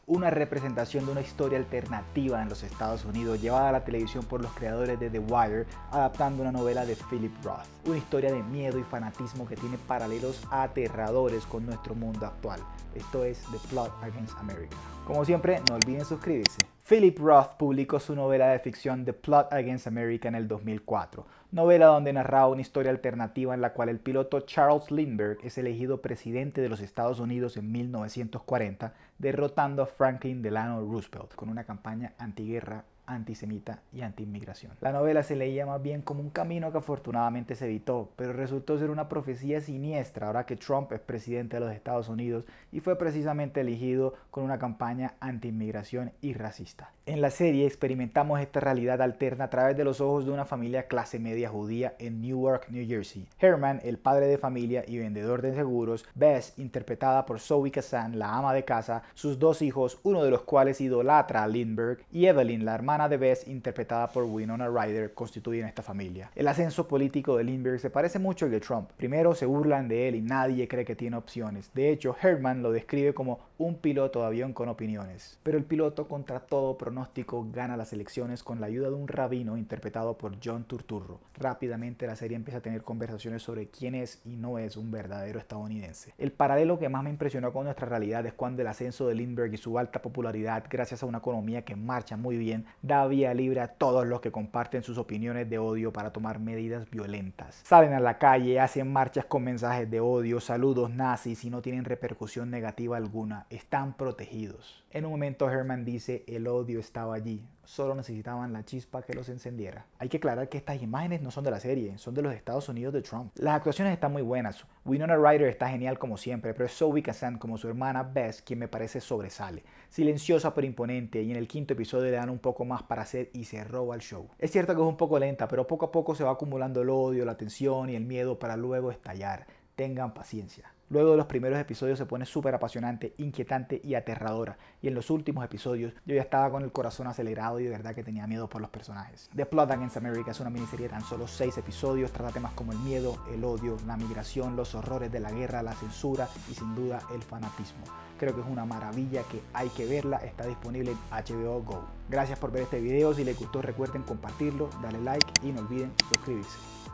una representación de una historia alternativa en los Estados Unidos llevada a la televisión por los creadores de The Wire, adaptando una novela de Philip Roth. Una historia de miedo y fanatismo que tiene paralelos aterradores con nuestro mundo actual. Esto es The Plot Against America. Como siempre, no olviden suscribirse. Philip Roth publicó su novela de ficción The Plot Against America en el 2004, novela donde narraba una historia alternativa en la cual el piloto Charles Lindbergh es elegido presidente de los Estados Unidos en 1940, derrotando a Franklin Delano Roosevelt con una campaña antiguerra, antisemita y antiinmigración. La novela se leía más bien como un camino que afortunadamente se evitó, pero resultó ser una profecía siniestra ahora que Trump es presidente de los Estados Unidos y fue precisamente elegido con una campaña antiinmigración y racista. En la serie experimentamos esta realidad alterna a través de los ojos de una familia clase media judía en Newark, New Jersey. Herman, el padre de familia y vendedor de seguros, Bess, interpretada por Zoe Kazan, la ama de casa, sus dos hijos, uno de los cuales idolatra a Lindbergh, y Evelyn, la hermana de Bess, interpretada por Winona Ryder, constituyen esta familia. El ascenso político de Lindbergh se parece mucho al de Trump. Primero se burlan de él y nadie cree que tiene opciones. De hecho, Herman lo describe como un piloto de avión con opiniones. Pero el piloto, contra todo pronóstico, gana las elecciones con la ayuda de un rabino interpretado por John Turturro. Rápidamente la serie empieza a tener conversaciones sobre quién es y no es un verdadero estadounidense. El paralelo que más me impresionó con nuestra realidad es cuando el ascenso de Lindbergh y su alta popularidad, gracias a una economía que marcha muy bien, da vía libre a todos los que comparten sus opiniones de odio para tomar medidas violentas. Salen a la calle, hacen marchas con mensajes de odio, saludos nazis y no tienen repercusión negativa alguna. Están protegidos. En un momento Herman dice: el odio estaba allí, solo necesitaban la chispa que los encendiera. Hay que aclarar que estas imágenes no son de la serie, son de los Estados Unidos de Trump. Las actuaciones están muy buenas. Winona Ryder está genial como siempre, pero es Zoe Kazan como su hermana Bess quien me parece sobresale. Silenciosa pero imponente, y en el quinto episodio le dan un poco más para hacer y se roba el show. Es cierto que es un poco lenta, pero poco a poco se va acumulando el odio, la tensión y el miedo para luego estallar. Tengan paciencia. Luego de los primeros episodios se pone súper apasionante, inquietante y aterradora. Y en los últimos episodios yo ya estaba con el corazón acelerado y de verdad que tenía miedo por los personajes. The Plot Against America es una miniserie de tan solo 6 episodios. Trata temas como el miedo, el odio, la migración, los horrores de la guerra, la censura y sin duda el fanatismo. Creo que es una maravilla que hay que verla. Está disponible en HBO Go. Gracias por ver este video. Si les gustó recuerden compartirlo, darle like y no olviden suscribirse.